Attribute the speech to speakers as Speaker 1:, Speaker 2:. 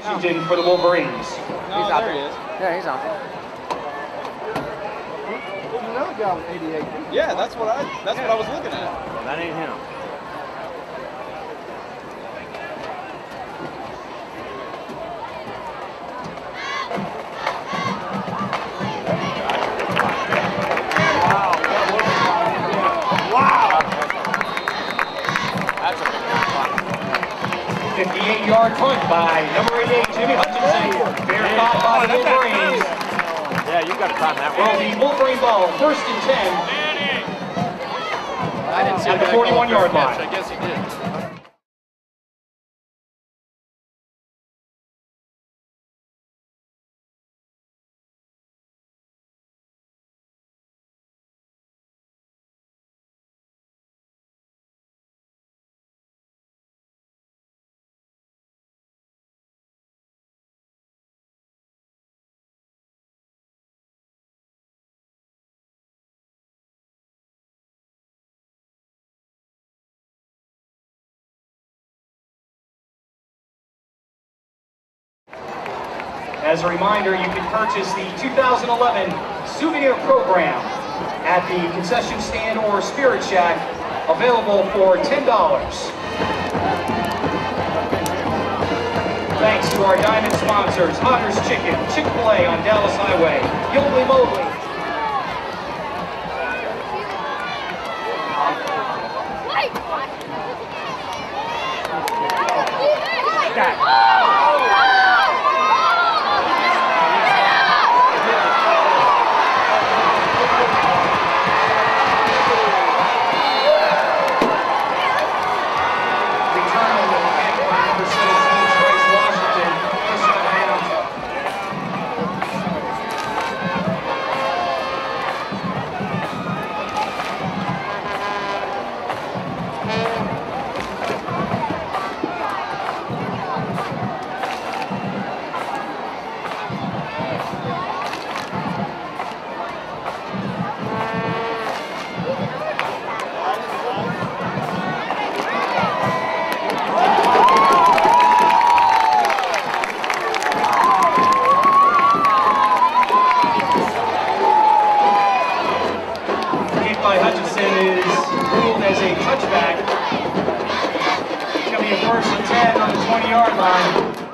Speaker 1: Hutchinson for the Wolverines.
Speaker 2: No,
Speaker 3: He's out
Speaker 2: there
Speaker 3: there.
Speaker 2: he is.
Speaker 3: Yeah, he's out there.
Speaker 4: There's another guy with 88.
Speaker 2: Yeah, that's what I was looking at.
Speaker 3: Well, that ain't him. Wow. That's a big one.
Speaker 1: 58-yard punt by number 88, Jimmy Hutchinson. Fair caught by the Wolverines.
Speaker 3: Yeah, you got to time that
Speaker 1: Will
Speaker 3: one.
Speaker 1: be Wolverine ball, 1st and 10.
Speaker 2: I didn't see
Speaker 1: At the
Speaker 2: that
Speaker 1: 41-yard line.
Speaker 2: I guess he did.
Speaker 1: As a reminder, you can purchase the 2011 souvenir program at the concession stand or Spirit Shack, available for $10. Thanks to our diamond sponsors, Otter's Chicken, Chick-fil-A on Dallas Highway, Yodely Mobley. By Hutchinson is ruled as a touchback. It's going to be a 1st and 10 on the 20-yard line.